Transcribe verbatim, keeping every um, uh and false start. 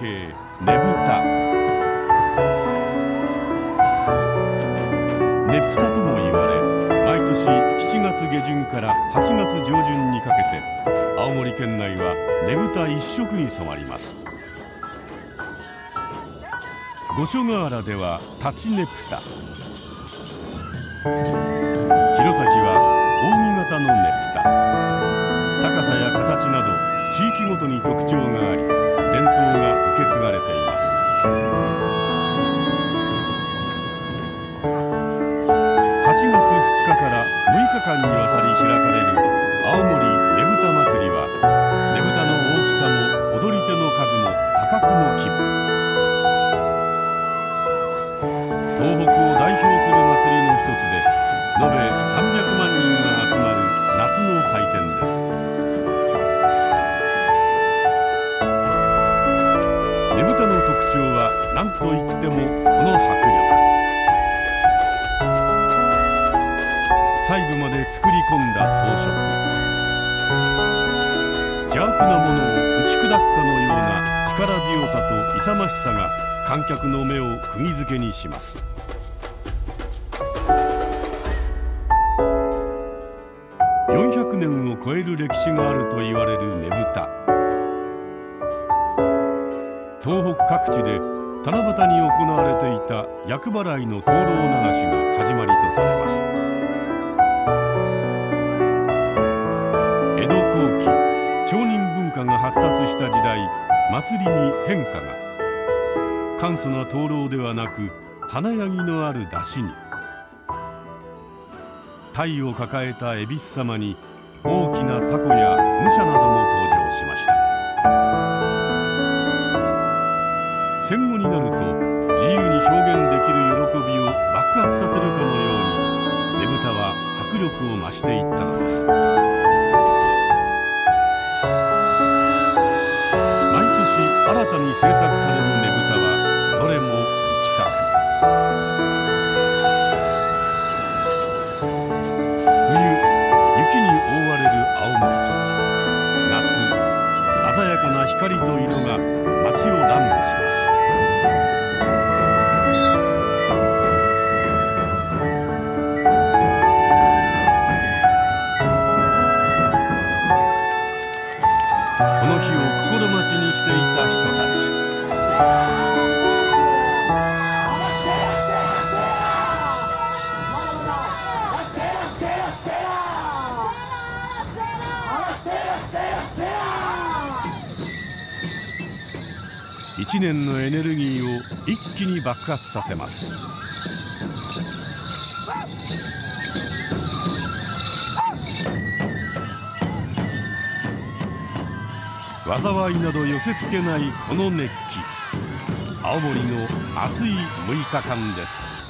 景ねぶた。ねぷたとも言われ、毎年しちがつげじゅんからはちがつじょうじゅんにかけて青森県内はねぶた一色に染まります。五所川原では立ちねぷた、弘前は扇形のねぷた。高さや形など地域ごとに特徴があり、伝統が受け継がれています。はちがつふつかからむいかかんにわたり開かれる青森ねぶた祭りは、ねぶたの大きさも踊り手の数も破格の規模。東北を代表する祭りの一つで、延べさんびゃくまんにんが集まる夏の祭典です。ねぶたの特徴は何といってもこの迫力。細部まで作り込んだ装飾、邪悪なものを打ち砕くかのような力強さと勇ましさが観客の目を釘付けにします。よんひゃくねんを超える歴史があると言われるねぶた。東北各地で七夕に行われていた厄払いの灯籠流しが始まりとされます。江戸後期、町人文化が発達した時代、祭りに変化が。簡素な灯籠ではなく、華やぎのある山車に鯛を抱えた恵比寿様に大きな凧や武者なども登場しました。戦後になると自由に表現できる喜びを爆発させるかのように、ねぶたは迫力を増していったのです。毎年新たに制作されるねぶたはどれも力作。冬、雪に覆われる青森。夏、鮮やかな光と色が街を乱舞します。この日を心待ちにしていた人たち。一年のエネルギーを一気に爆発させます。災いなど寄せつけないこの熱気。青森の熱いむいかかんです。